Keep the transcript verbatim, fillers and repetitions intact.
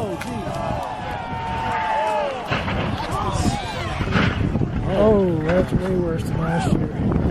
Oh, geez. Oh, that's way worse than last year.